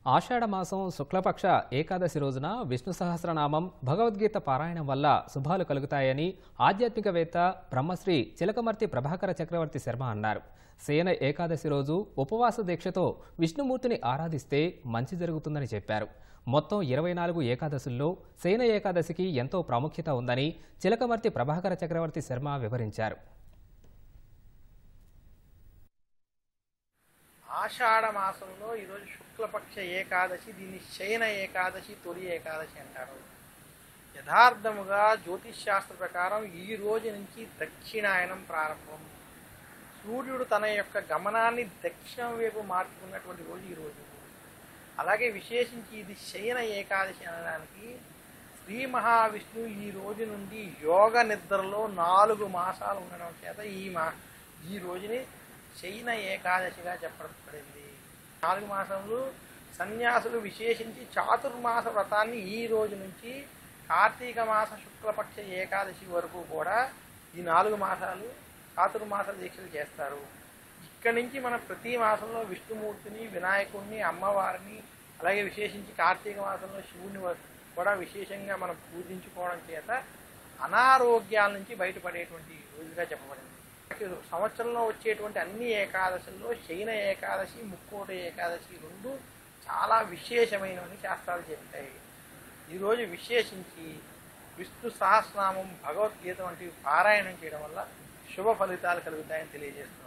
ఆషాఢమాసం శుక్లపక్ష ఏకాదశి రోజున విష్ణు సహస్రనామం భగవద్గీత పారాయణం వల్ల శుభాలు కలుగుతాయని ఆధ్యాత్మికవేత్త బ్రహ్మశ్రీ చిలకమర్తి ప్రభాకర చక్రవర్తి శర్మ అన్నారు. శయన ఏకాదశి రోజు ఉపవాస దీక్షతో విష్ణుమూర్తిని ఆరాధిస్తే మంచి జరుగుతుందని చెప్పారు. మొత్తం 24 ఏకాదశుల్లో శయన ఏకాదశికి ఎంతో ప్రాముఖ్యత ఉందని చిలకమర్తి ప్రభాకర చక్రవర్తి శర్మ వివరించారు. ఆషాఢ మాసంలో ఈరోజు శుక్లపక్ష ఏకాదశి, దీన్ని శయన ఏకాదశి, తొలి ఏకాదశి అంటారు. యథార్థముగా జ్యోతిష్ శాస్త్ర ప్రకారం ఈ రోజు నుంచి దక్షిణాయనం ప్రారంభం. సూర్యుడు తన యొక్క గమనాన్ని దక్షిణం వైపు మార్చుకున్నటువంటి రోజు ఈరోజు. అలాగే విశేషించి ఇది శయన ఏకాదశి అనడానికి శ్రీ మహావిష్ణువు ఈ రోజు నుండి యోగ నిద్రలో 4 మాసాలు ఉండడం చేత ఈ రోజుని శయన ఏకాదశిగా చెప్పబడింది. 4 మాసములు సన్యాసులు విశేషించి చాతుర్మాస వ్రతాన్ని ఈ రోజు నుంచి కార్తీక మాస శుక్లపక్ష ఏకాదశి వరకు కూడా ఈ 4 మాసాలు చాతుర్మాస దీక్షలు చేస్తారు. ఇక్కడి నుంచి మనం ప్రతి మాసంలో విష్ణుమూర్తిని, వినాయకుడిని, అమ్మవారిని, అలాగే విశేషించి కార్తీక మాసంలో శివుని కూడా విశేషంగా మనం పూజించుకోవడం చేత అనారోగ్యాల నుంచి బయటపడేటువంటి రోజుగా చెప్పబడింది. సంవత్సరంలో వచ్చేటువంటి అన్ని ఏకాదశుల్లో శయన ఏకాదశి, ముక్కోట ఏకాదశి 2 చాలా విశేషమైనవని శాస్త్రాలు చెప్తాయి. ఈరోజు విశేషించి విష్ణు సహస్రనామం, భగవద్గీత వంటివి పారాయణం చేయడం వల్ల శుభ ఫలితాలు కలుగుతాయని తెలియజేస్తుంది.